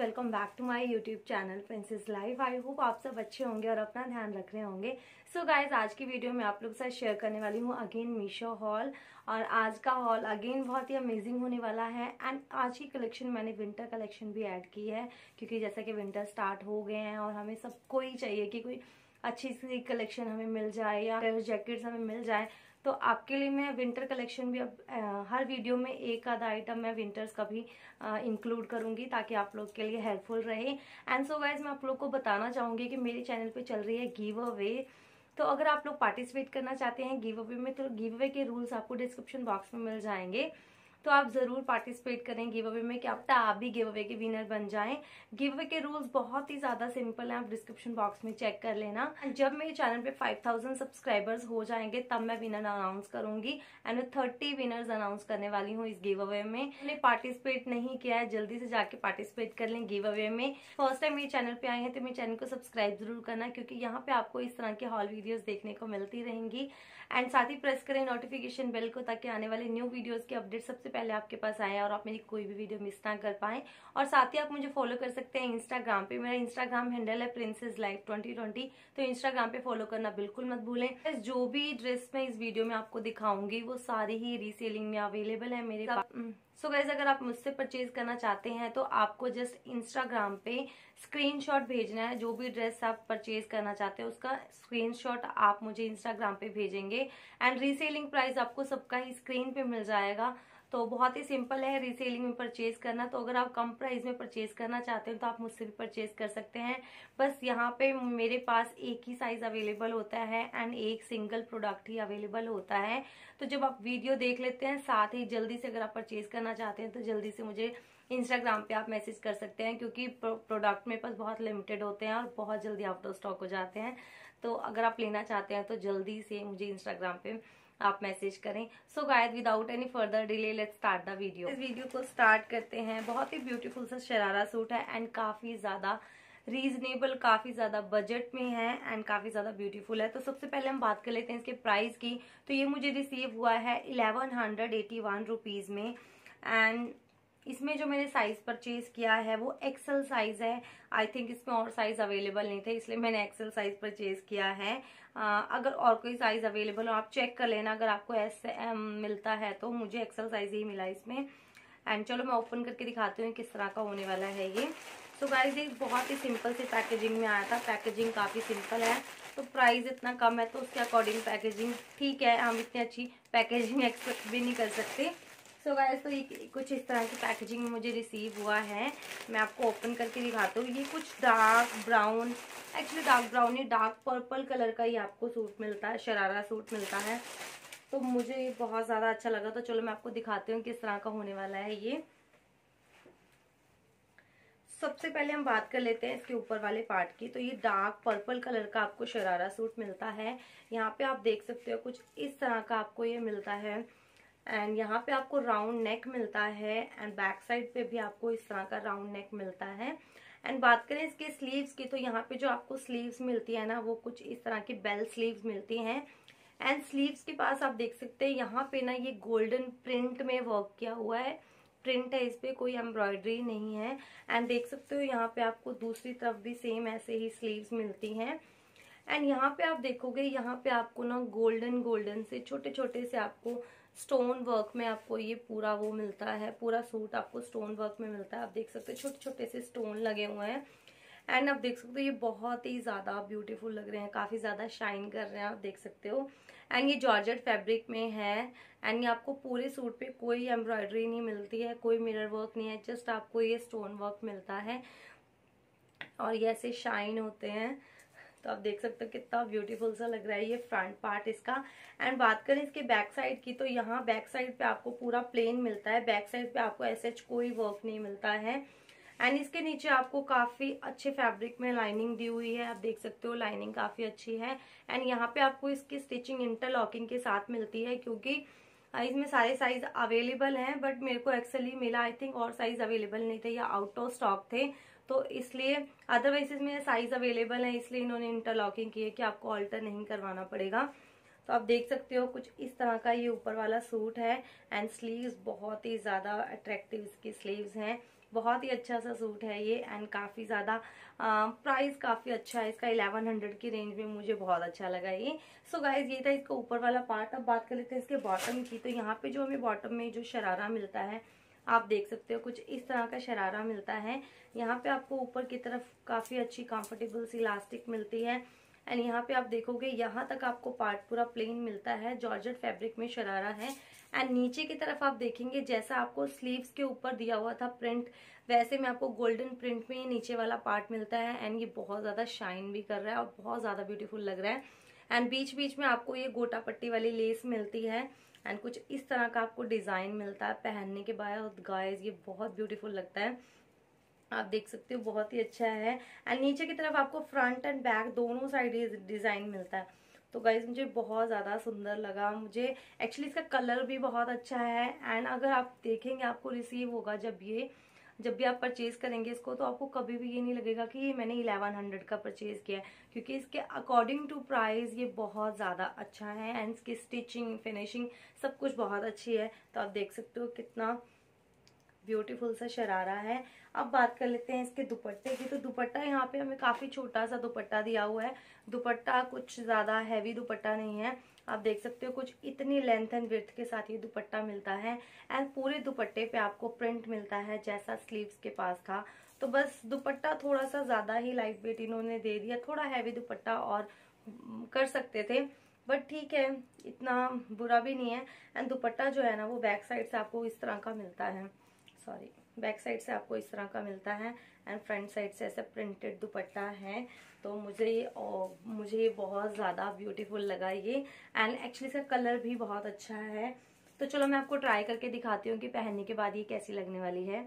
Welcome back to my YouTube channel princess life. I hope आप सब अच्छे होंगे और अपना ध्यान रख रहे होंगे। सो गाइज, आज की वीडियो में आप लोग के साथ शेयर करने वाली हूँ अगेन मीशो हॉल। और आज का हॉल अगेन बहुत ही अमेजिंग होने वाला है। एंड आज की कलेक्शन मैंने विंटर कलेक्शन भी ऐड की है, क्योंकि जैसा कि विंटर स्टार्ट हो गए हैं और हमें सबको ही चाहिए कि कोई अच्छी सी कलेक्शन हमें मिल जाए या जैकेट्स हमें मिल जाए। तो आपके लिए मैं विंटर कलेक्शन भी अब हर वीडियो में एक आधा आइटम मैं विंटर्स का भी इंक्लूड करूंगी, ताकि आप लोग के लिए हेल्पफुल रहे। एंड सो गाइज, मैं आप लोग को बताना चाहूंगी कि मेरे चैनल पे चल रही है गिव अवे। तो अगर आप लोग पार्टिसिपेट करना चाहते हैं गिव अवे में, तो गिव अवे के रूल्स आपको डिस्क्रिप्शन बॉक्स में मिल जाएंगे। तो आप जरूर पार्टिसिपेट करें गिव अवे में, क्या पता आप भी गिव अवे के विनर बन जाएं। गिव अवे के रूल्स बहुत ही ज्यादा सिंपल हैं, आप डिस्क्रिप्शन बॉक्स में चेक कर लेना। जब मेरे चैनल पे 5000 सब्सक्राइबर्स हो जाएंगे तब मैं विनर अनाउंस करूंगी। एंड मैं 30 विनर्स अनाउंस करने वाली हूँ इस गिव अवे में। मैंने पार्टिसिपेट नहीं किया है, जल्दी से जाके पार्टिसिपेट कर लें गिव अवे में। फर्स्ट टाइम मेरे चैनल पे आए हैं तो मेरे चैनल को सब्सक्राइब जरूर करना, क्योंकि यहाँ पे आपको इस तरह के हॉल वीडियोस देखने को मिलती रहेंगी। एंड साथ ही प्रेस करें नोटिफिकेशन बेल को, ताकि आने वाले न्यू वीडियोस की अपडेट सबसे पहले आपके पास आए और आप मेरी कोई भी वीडियो मिस ना कर पाए। और साथ ही आप मुझे फॉलो कर सकते हैं इंस्टाग्राम पे। मेरा इंस्टाग्राम हैंडल है प्रिंसेस लाइफ 2020, तो इंस्टाग्राम पे फॉलो करना बिल्कुल मत भूलें। जो भी ड्रेस मैं इस वीडियो में आपको दिखाऊंगी वो सारी ही रीसेलिंग में अवेलेबल है मेरे पास। सो गाइस, अगर आप मुझसे परचेज करना चाहते हैं तो आपको जस्ट इंस्टाग्राम पे स्क्रीनशॉट भेजना है। जो भी ड्रेस आप परचेज करना चाहते हैं उसका स्क्रीनशॉट आप मुझे इंस्टाग्राम पे भेजेंगे। एंड रीसेलिंग प्राइस आपको सबका ही स्क्रीन पे मिल जाएगा। तो बहुत ही सिंपल है रीसेलिंग में परचेज करना। तो अगर आप कम प्राइस में परचेज करना चाहते हैं तो आप मुझसे भी परचेज कर सकते हैं। बस यहाँ पे मेरे पास एक ही साइज अवेलेबल होता है एंड एक सिंगल प्रोडक्ट ही अवेलेबल होता है। तो जब आप वीडियो देख लेते हैं, साथ ही जल्दी से अगर आप परचेज करना चाहते हैं तो जल्दी से मुझे इंस्टाग्राम पे आप मैसेज कर सकते हैं, क्योंकि प्रोडक्ट मेरे पास बहुत लिमिटेड होते हैं और बहुत जल्दी आउट ऑफ स्टॉक हो जाते हैं। तो अगर आप लेना चाहते हैं तो जल्दी से मुझे इंस्टाग्राम पे आप मैसेज करें। So guys, without any further delay let's start the video. इस वीडियो को स्टार्ट करते हैं। बहुत ही ब्यूटीफुल सा शरारा सूट है एंड काफी ज्यादा रीजनेबल, काफी ज्यादा बजट में है एंड काफी ज्यादा ब्यूटीफुल है। तो सबसे पहले हम बात कर लेते हैं इसके प्राइस की। तो ये मुझे रिसीव हुआ है 1181 रुपीज में। एंड इसमें जो मैंने साइज परचेज किया है वो एक्सेल साइज है। आई थिंक इसमें और साइज अवेलेबल नहीं थे, इसलिए मैंने एक्सेल साइज परचेज किया है। अगर और कोई साइज अवेलेबल हो आप चेक कर लेना। अगर आपको एम मिलता है तो मुझे एक्सेल साइज ही मिला इसमें। एंड चलो मैं ओपन करके दिखाती हूँ किस तरह का होने वाला है ये। सो गाइस, ये बहुत ही सिंपल से पैकेजिंग में आया था। पैकेजिंग काफी सिंपल है, तो प्राइस इतना कम है तो उसके अकॉर्डिंग पैकेजिंग ठीक है। हम इतनी अच्छी पैकेजिंग एक्सपेक्ट भी नहीं कर सकते। सो गाइस, तो ये कुछ इस तरह की पैकेजिंग में मुझे रिसीव हुआ है। मैं आपको ओपन करके दिखाती हूँ। ये कुछ dark brown, actually dark brown नहीं, डार्क पर्पल कलर का ही आपको सूट मिलता है, शरारा सूट मिलता है। तो मुझे ये बहुत ज्यादा अच्छा लगा। तो चलो मैं आपको दिखाती हूँ किस तरह का होने वाला है ये। सबसे पहले हम बात कर लेते हैं इसके ऊपर वाले पार्ट की। तो ये डार्क पर्पल कलर का आपको शरारा सूट मिलता है। यहाँ पे आप देख सकते हो कुछ इस तरह का आपको ये मिलता है। एंड यहाँ पे आपको राउंड नेक मिलता है एंड बैक साइड पे भी आपको इस तरह का राउंड नेक मिलता है। एंड बात करें इसके स्लीव्स की, तो यहाँ पे जो आपको स्लीव्स मिलती है ना, वो कुछ इस तरह की बेल स्लीव्स मिलती हैं। एंड स्लीव्स के पास आप देख सकते हैं यहाँ पे ना ये गोल्डन प्रिंट में वर्क किया हुआ है। प्रिंट है इस पे, कोई एम्ब्रॉयडरी नहीं है। एंड देख सकते हो यहाँ पे आपको दूसरी तरफ भी सेम ऐसे ही स्लीव्स मिलती हैं। एंड यहाँ पे आप देखोगे, यहाँ पे आपको ना गोल्डन गोल्डन से छोटे छोटे से आपको स्टोन वर्क में आपको ये पूरा वो मिलता है। पूरा सूट आपको स्टोन वर्क में मिलता है। आप देख सकते हो छोटे छोटे से स्टोन लगे हुए हैं। एंड आप देख सकते हो ये बहुत ही ज्यादा ब्यूटीफुल लग रहे हैं, काफी ज्यादा शाइन कर रहे हैं, आप देख सकते हो। एंड ये जॉर्जेट फैब्रिक में है। एंड ये आपको पूरे सूट पे कोई एम्ब्रॉयडरी नहीं मिलती है, कोई मिरर वर्क नहीं है, जस्ट आपको ये स्टोन वर्क मिलता है और ये ऐसे शाइन होते हैं। तो आप देख सकते हो कितना ब्यूटीफुल सा लग रहा है ये फ्रंट पार्ट इसका। एंड बात करें इसके बैक साइड की, तो यहाँ बैक साइड पे आपको पूरा प्लेन मिलता है। बैक साइड पे आपको ऐसे कोई वर्क नहीं मिलता है। एंड इसके नीचे आपको काफी अच्छे फैब्रिक में लाइनिंग दी हुई है। आप देख सकते हो लाइनिंग काफी अच्छी है। एंड यहाँ पे आपको इसकी स्टिचिंग इंटरलॉकिंग के साथ मिलती है, क्योंकि इसमें सारे साइज अवेलेबल हैं, बट मेरे को एक्चुअली मिला आई थिंक और साइज अवेलेबल नहीं थे या आउट ऑफ स्टॉक थे, तो इसलिए अदरवाइज इसमें साइज अवेलेबल है, इसलिए इन्होंने इंटरलॉकिंग की है कि आपको ऑल्टर नहीं करवाना पड़ेगा। तो आप देख सकते हो कुछ इस तरह का ये ऊपर वाला सूट है एंड स्लीव्स बहुत ही ज़्यादा अट्रैक्टिव इसकी स्लीव्स हैं। बहुत ही अच्छा सा सूट है ये एंड काफ़ी ज़्यादा प्राइस काफ़ी अच्छा है इसका। 1100 की रेंज में मुझे बहुत अच्छा लगा ये। सो गाइज ये था इसका ऊपर वाला पार्ट। अब बात कर लेते हैं इसके बॉटम की। तो यहाँ पे जो हमें बॉटम में जो शरारा मिलता है आप देख सकते हो कुछ इस तरह का शरारा मिलता है। यहाँ पे आपको ऊपर की तरफ काफ़ी अच्छी कंफर्टेबल सी इलास्टिक मिलती है एंड यहाँ पे आप देखोगे यहाँ तक आपको पार्ट पूरा प्लेन मिलता है। जॉर्जेट फैब्रिक में शरारा है एंड नीचे की तरफ आप देखेंगे जैसा आपको स्लीव्स के ऊपर दिया हुआ था प्रिंट, वैसे में आपको गोल्डन प्रिंट में नीचे वाला पार्ट मिलता है एंड ये बहुत ज़्यादा शाइन भी कर रहा है और बहुत ज़्यादा ब्यूटीफुल लग रहा है। एंड बीच बीच में आपको ये गोटा पट्टी वाली लेस मिलती है एंड कुछ इस तरह का आपको डिज़ाइन मिलता है। पहनने के बाद गाइस ये बहुत ब्यूटीफुल लगता है, आप देख सकते हो बहुत ही अच्छा है। एंड नीचे की तरफ आपको फ्रंट एंड बैक दोनों साइड डिजाइन मिलता है। तो गाइज मुझे बहुत ज़्यादा सुंदर लगा। मुझे एक्चुअली इसका कलर भी बहुत अच्छा है एंड अगर आप देखेंगे आपको रिसीव होगा जब भी आप परचेज करेंगे इसको तो आपको कभी भी ये नहीं लगेगा कि ये मैंने 1100 का परचेज किया है, क्योंकि इसके अकॉर्डिंग टू प्राइस ये बहुत ज़्यादा अच्छा है एंड इसकी स्टिचिंग फिनिशिंग सब कुछ बहुत अच्छी है। तो आप देख सकते हो कितना ब्यूटीफुल सा शरारा है। अब बात कर लेते हैं इसके दुपट्टे की। तो दुपट्टा यहाँ पे हमें काफी छोटा सा दुपट्टा दिया हुआ है। दुपट्टा कुछ ज्यादा हैवी दुपट्टा नहीं है, आप देख सकते हो कुछ इतनी लेंथ एंड विड्थ के साथ ये दुपट्टा मिलता है एंड पूरे दुपट्टे पे आपको प्रिंट मिलता है जैसा स्लीव्स के पास था। तो बस दुपट्टा थोड़ा सा ज्यादा ही लाइट वेट इन्होंने दे दिया, थोड़ा हैवी दुपट्टा और कर सकते थे बट ठीक है, इतना बुरा भी नहीं है। एंड दुपट्टा जो है ना वो बैक साइड से आपको इस तरह का मिलता है, बैक साइड से आपको इस तरह का मिलता है एंड फ्रंट साइड से ऐसा प्रिंटेड दुपट्टा है। तो मुझे ये बहुत ज़्यादा ब्यूटीफुल लगा ये एंड एक्चुअली इसका कलर भी बहुत अच्छा है। तो चलो मैं आपको ट्राई करके दिखाती हूँ कि पहनने के बाद ये कैसी लगने वाली है।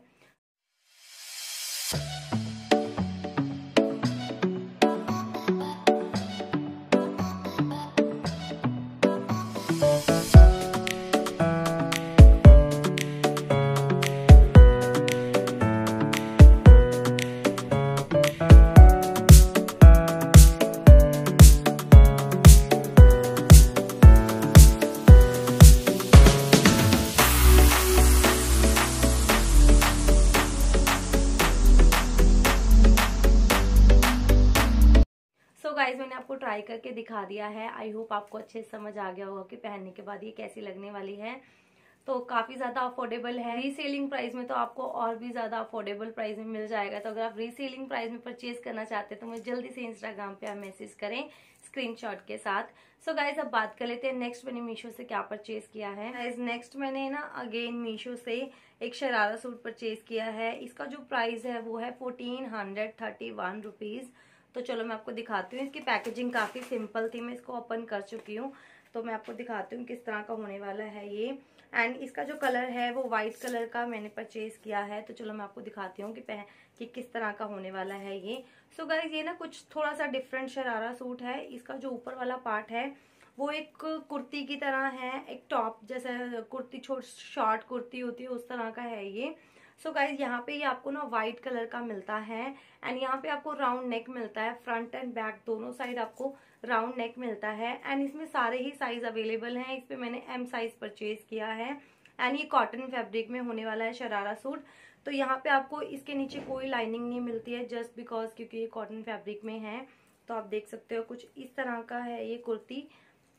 गाइज मैंने आपको ट्राई करके दिखा दिया है। आई होप आपको अच्छे से समझ आ गया होगा कि पहनने के बाद ये कैसी लगने वाली है। तो काफी ज्यादा अफोर्डेबल है। रीसेलिंग प्राइस में तो आपको और भी ज्यादा अफोर्डेबल प्राइस में मिल जाएगा। तो अगर आप रीसेलिंग प्राइस में परचेज करना चाहते हैं तो मुझे जल्दी से इंस्टाग्राम पे आप मैसेज करें स्क्रीनशॉट के साथ। सो गाइज अब बात कर लेते हैं नेक्स्ट मैंने मीशो से क्या परचेज किया है। गाइज नेक्स्ट मैंने ना अगेन मीशो से एक शरारा सूट परचेज किया है। इसका जो प्राइस है वो है 1431 रुपीज। तो चलो मैं आपको दिखाती हूँ। इसकी पैकेजिंग काफी सिंपल थी, मैं इसको ओपन कर चुकी हूँ तो मैं आपको दिखाती हूँ किस तरह का होने वाला है ये। एंड इसका जो कलर है वो व्हाइट कलर का मैंने परचेज किया है। तो चलो मैं आपको दिखाती हूँ कि किस तरह का होने वाला है ये। सो गाइस ये ना कुछ थोड़ा सा डिफरेंट शरारा सूट है। इसका जो ऊपर वाला पार्ट है वो एक कुर्ती की तरह है, एक टॉप जैसा कुर्ती, शॉर्ट कुर्ती होती है उस तरह का है ये। सो गाइज यहाँ पे ये आपको ना व्हाइट कलर का मिलता है एंड यहाँ पे आपको राउंड नेक मिलता है। फ्रंट एंड बैक दोनों साइड आपको राउंड नेक मिलता है एंड इसमें सारे ही साइज अवेलेबल हैं। इस पे मैंने एम साइज परचेज किया है एंड ये कॉटन फैब्रिक में होने वाला है शरारा सूट। तो यहाँ पे आपको इसके नीचे कोई लाइनिंग नहीं मिलती है जस्ट बिकॉज क्योंकि ये कॉटन फैब्रिक में है। तो आप देख सकते हो कुछ इस तरह का है ये कुर्ती।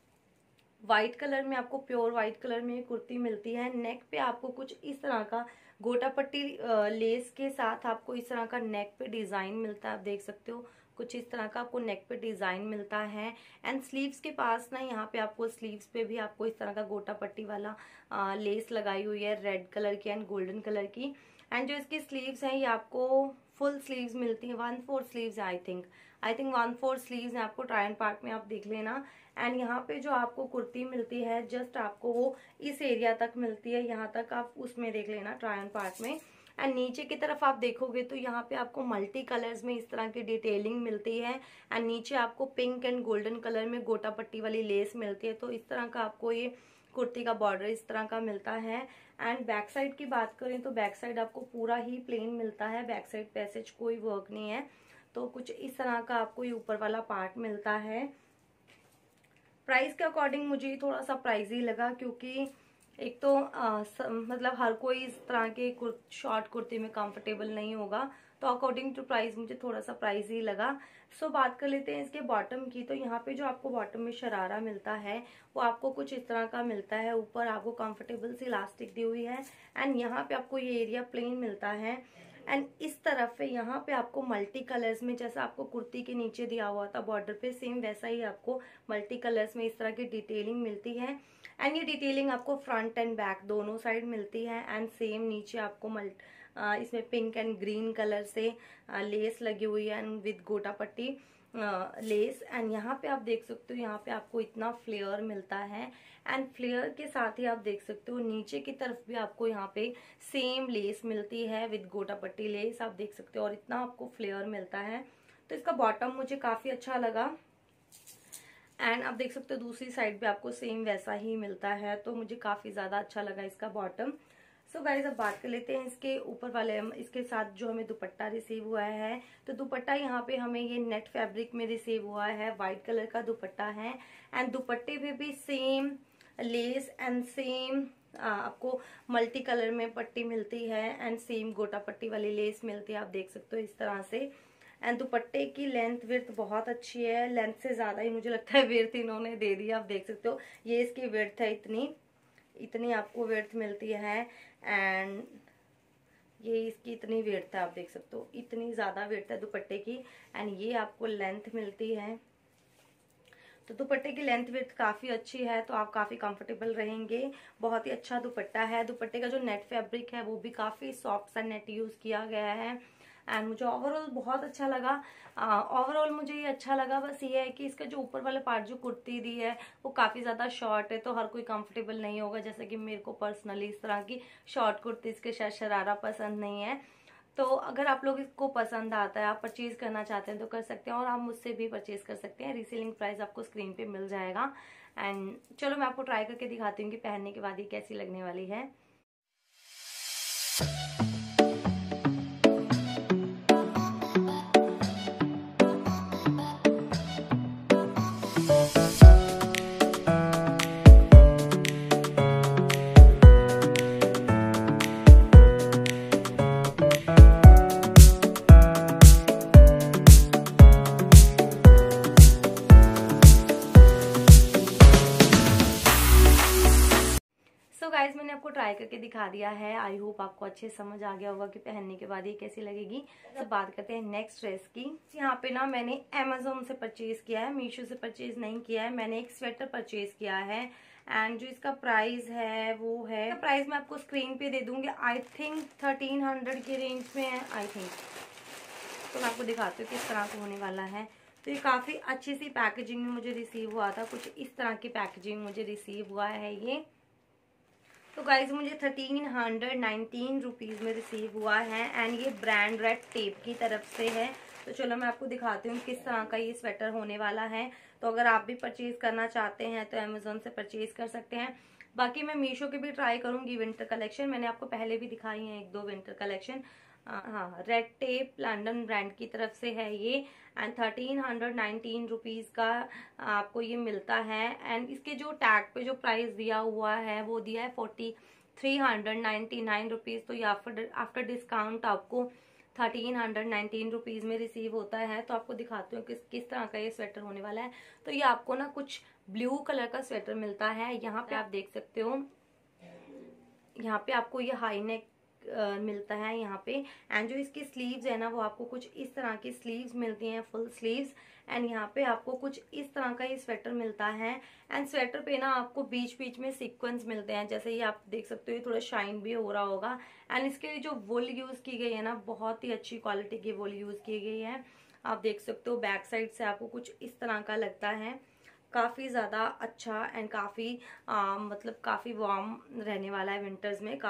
व्हाइट कलर में आपको प्योर व्हाइट कलर में कुर्ती मिलती है। नेक पे आपको कुछ इस तरह का गोटा पट्टी लेस के साथ आपको इस तरह का नेक पे डिजाइन मिलता है। आप देख सकते हो कुछ इस तरह का आपको नेक पे डिजाइन मिलता है एंड स्लीव्स के पास ना यहाँ पे आपको स्लीव्स पे भी आपको इस तरह का गोटा पट्टी वाला लेस लगाई हुई है रेड कलर की एंड गोल्डन कलर की। एंड जो इसकी स्लीव्स हैं ये आपको फुल स्लीव्स मिलती है, 1/4 स्लीव्स आई थिंक 1/4 स्लीव्स है आपको। ट्राई एंड पार्ट में आप देख लेना। एंड यहाँ पे जो आपको कुर्ती मिलती है जस्ट आपको वो इस एरिया तक मिलती है, यहाँ तक आप उसमें देख लेना ट्राई एंड पार्ट में। एंड नीचे की तरफ आप देखोगे तो यहाँ पे आपको मल्टी कलर्स में इस तरह की डिटेलिंग मिलती है एंड नीचे आपको पिंक एंड गोल्डन कलर में गोटा पट्टी वाली लेस मिलती है। तो इस तरह का आपको ये कुर्ती का बॉर्डर इस तरह का मिलता है। एंड बैक साइड की बात करें तो बैक साइड आपको पूरा ही प्लेन मिलता है, बैक साइड पैसेज कोई वर्क नहीं है। तो कुछ इस तरह का आपको ये ऊपर वाला पार्ट मिलता है। प्राइस के अकॉर्डिंग मुझे थोड़ा सा प्राइजी लगा, क्योंकि एक तो मतलब हर कोई इस तरह के शॉर्ट कुर्ती में कंफर्टेबल नहीं होगा, तो अकॉर्डिंग टू प्राइस मुझे थोड़ा सा प्राइस ही लगा। सो बात कर लेते हैं इसके बॉटम की। तो यहाँ पे जो आपको बॉटम में शरारा मिलता है वो आपको कुछ इस तरह का मिलता है। ऊपर आपको कंफर्टेबल सी इलास्टिक दी हुई है एंड यहाँ पे आपको ये एरिया प्लेन मिलता है। एंड इस तरफ पे यहाँ पे आपको मल्टी कलर्स में, जैसा आपको कुर्ती के नीचे दिया हुआ था बॉर्डर पे, सेम वैसा ही आपको मल्टी कलर्स में इस तरह की डिटेलिंग मिलती है। एंड ये डिटेलिंग आपको फ्रंट एंड बैक दोनों साइड मिलती है। एंड सेम नीचे आपको इसमें पिंक एंड ग्रीन कलर से लेस लगी हुई है एंड विद गोटा पट्टी लेस। एंड यहाँ पे आप देख सकते हो, यहाँ पे आपको इतना फ्लेयर मिलता है एंड फ्लेयर के साथ ही आप देख सकते हो नीचे की तरफ भी आपको यहाँ पे सेम लेस मिलती है विद गोटा पट्टी लेस, आप देख सकते हो, और इतना आपको फ्लेयर मिलता है। तो इसका बॉटम मुझे काफी अच्छा लगा। एंड आप देख सकते हो दूसरी साइड भी आपको सेम वैसा ही मिलता है, तो मुझे काफी ज्यादा अच्छा लगा इसका बॉटम। सो गाइस अब बात कर लेते हैं इसके ऊपर वाले, इसके साथ जो हमें दुपट्टा रिसीव हुआ है। तो दुपट्टा यहाँ पे हमें ये नेट फैब्रिक में रिसीव हुआ है, व्हाइट कलर का दुपट्टा है। एंड दुपट्टे पे भी सेम लेस एंड सेम आपको मल्टी कलर में पट्टी मिलती है एंड सेम गोटा पट्टी वाली लेस मिलती है, आप देख सकते हो इस तरह से। एंड दुपट्टे की लेंथ विड्थ बहुत अच्छी है, लेंथ से ज्यादा ही मुझे लगता है विड्थ इन्होंने दे दी, आप देख सकते हो। ये इसकी विड्थ है, इतनी आपको विड्थ मिलती है। एंड ये इसकी इतनी विड्थ है, आप देख सकते हो, इतनी ज्यादा विड्थ है दुपट्टे की। एंड ये आपको लेंथ मिलती है, तो दुपट्टे की लेंथ विड्थ काफी अच्छी है, तो आप काफी कंफर्टेबल रहेंगे। बहुत ही अच्छा दुपट्टा है। दुपट्टे का जो नेट फैब्रिक है वो भी काफी सॉफ्ट सा नेट यूज किया गया है एंड मुझे ओवरऑल बहुत अच्छा लगा। ओवरऑल मुझे ये अच्छा लगा, बस ये है कि इसका जो ऊपर वाला पार्ट जो कुर्ती दी है वो काफी ज्यादा शॉर्ट है, तो हर कोई कंफर्टेबल नहीं होगा। जैसे कि मेरे को पर्सनली इस तरह की शॉर्ट कुर्ती के साथ शरारा पसंद नहीं है। तो अगर आप लोग इसको पसंद आता है, आप परचेज करना चाहते हैं तो कर सकते हैं, और आप मुझसे भी परचेज कर सकते हैं। रीसेलिंग प्राइस आपको स्क्रीन पे मिल जाएगा। एंड चलो मैं आपको ट्राई करके दिखाती हूँ कि पहनने के बाद ये कैसी लगने वाली है। गाइस मैंने आपको ट्राई करके दिखा दिया है। आई होप आपको अच्छे समझ आ गया होगा कि पहनने के बाद ये कैसी लगेगी। तो बात करते हैं नेक्स्ट ड्रेस की। यहाँ पे ना मैंने Amazon से परचेज किया है, मीशो से परचेज नहीं किया है। मैंने एक स्वेटर परचेज किया है एंड जो इसका प्राइस है वो है, प्राइस मैं आपको स्क्रीन पे दे दूंगी। आई थिंक 1300 के रेंज में है, आई थिंक। तो मैं आपको दिखाती हूँ किस तरह से होने वाला है। तो ये काफी अच्छी सी पैकेजिंग में मुझे रिसीव हुआ था, कुछ इस तरह की पैकेजिंग मुझे रिसीव हुआ है ये। तो गाइज मुझे 1319 रुपीज में रिसीव हुआ है एंड ये ब्रांड रेड टेप की तरफ से है। तो चलो मैं आपको दिखाती हूँ किस तरह का ये स्वेटर होने वाला है। तो अगर आप भी परचेज करना चाहते हैं तो अमेजोन से परचेज कर सकते हैं। बाकी मैं मीशो की भी ट्राई करूंगी विंटर कलेक्शन, मैंने आपको पहले भी दिखाई है एक दो विंटर कलेक्शन। हाँ, रेड टेप लंदन ब्रांड की तरफ से है ये एंड 1319 रुपीज का आपको ये मिलता है। एंड इसके जो टैग पे जो प्राइस दिया हुआ है वो दिया है 4399 रुपीज। तो ये आफ्टर डिस्काउंट आपको 1319 रुपीज में रिसीव होता है। तो आपको दिखाती हूँ किस तरह का ये स्वेटर होने वाला है। तो ये आपको ना कुछ ब्लू कलर का स्वेटर मिलता है। यहाँ पे आप देख सकते हो, यहाँ पे आपको ये हाई नेक मिलता है यहाँ पे। एंड जो इसकी स्लीव्स है ना वो आपको कुछ इस तरह की स्लीव्स मिलती हैं, फुल स्लीव्स। एंड यहाँ पे आपको कुछ इस तरह का ये स्वेटर मिलता है। एंड स्वेटर पे ना आपको बीच बीच में सीक्वेंस मिलते हैं, जैसे ये आप देख सकते हो, ये थोड़ा शाइन भी हो रहा होगा। एंड इसके जो वुल यूज की गई है ना, बहुत ही अच्छी क्वालिटी की वुल यूज की गई है, आप देख सकते हो। बैक साइड से आपको कुछ इस तरह का लगता है, काफी ज्यादा अच्छा एंड काफी मतलब काफी वार्म रहने वाला है विंटर्स में।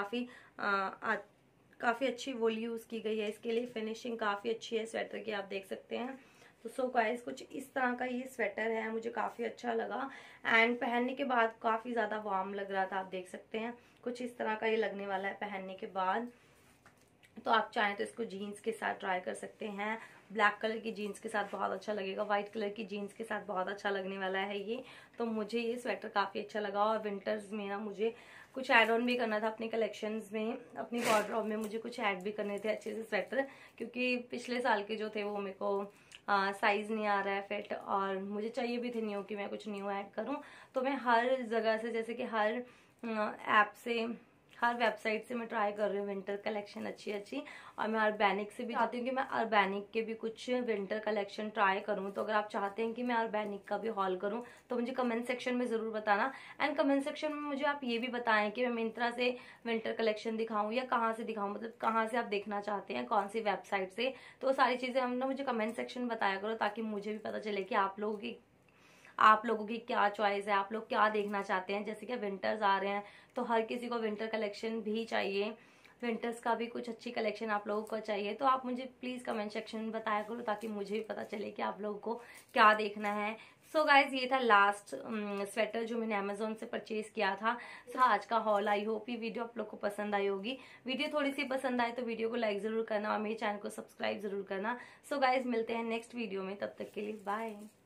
काफी अच्छी वुल यूज की गई है इसके लिए, फिनिशिंग काफी अच्छी है स्वेटर की, आप देख सकते हैं। तो सो गाइस कुछ इस तरह का ये स्वेटर है, मुझे काफी अच्छा लगा एंड पहनने के बाद काफी ज्यादा वार्म लग रहा था, आप देख सकते हैं। कुछ इस तरह का ये लगने वाला है पहनने के बाद। तो आप चाहें तो इसको जीन्स के साथ ट्राई कर सकते हैं। ब्लैक कलर की जीन्स के साथ बहुत अच्छा लगेगा, व्हाइट कलर की जीन्स के साथ बहुत अच्छा लगने वाला है ये। तो मुझे ये स्वेटर काफ़ी अच्छा लगा। और विंटर्स में ना मुझे कुछ ऐड ऑन भी करना था अपने कलेक्शंस में, अपनी वार्डरोब में मुझे कुछ ऐड भी करने थे अच्छे से स्वेटर, क्योंकि पिछले साल के जो थे वो मेरे को साइज नहीं आ रहा है फिट, और मुझे चाहिए भी थे न्यू कि मैं कुछ न्यू ऐड करूं। तो मैं हर जगह से, जैसे कि हर ऐप से, हर वेबसाइट से मैं ट्राई कर रही हूँ विंटर कलेक्शन अच्छी। और मैं अर्बैनिक से भी चाहती हूँ कि मैं अर्बैनिक के भी कुछ विंटर कलेक्शन ट्राई करूँ। तो अगर आप चाहते हैं कि मैं अर्बैनिक का भी हॉल करूँ तो मुझे कमेंट सेक्शन में जरूर बताना। एंड कमेंट सेक्शन में मुझे आप ये भी बताएं कि मैं मिंत्रा से विंटर कलेक्शन दिखाऊं या कहाँ से दिखाऊं, मतलब कहाँ से आप देखना चाहते हैं, कौन सी वेबसाइट से। तो सारी चीजें हम ना मुझे कमेंट सेक्शन में बताया करो, ताकि मुझे भी पता चले कि आप लोगों की क्या चॉइस है, आप लोग क्या देखना चाहते हैं। जैसे कि विंटर्स आ रहे हैं तो हर किसी को विंटर कलेक्शन भी चाहिए, विंटर्स का भी कुछ अच्छी कलेक्शन आप लोगों को चाहिए। तो आप मुझे प्लीज कमेंट सेक्शन में बताया करो, ताकि मुझे भी पता चले कि आप लोगों को क्या देखना है। सो गाइज, ये था लास्ट स्वेटर जो मैंने अमेजोन से परचेज किया था। आज का हॉल। आई होप ये वीडियो आप लोग को पसंद आई होगी। वीडियो थोड़ी सी पसंद आए तो वीडियो को लाइक जरूर करना और मेरे चैनल को सब्सक्राइब जरूर करना। सो गाइज, मिलते हैं नेक्स्ट वीडियो में, तब तक के लिए बाय।